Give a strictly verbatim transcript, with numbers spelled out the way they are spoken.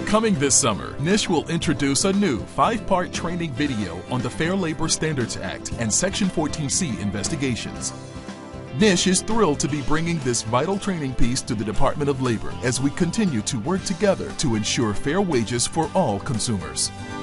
Coming this summer, NISH will introduce a new five-part training video on the Fair Labor Standards Act and Section fourteen C investigations. NISH is thrilled to be bringing this vital training piece to the Department of Labor as we continue to work together to ensure fair wages for all consumers.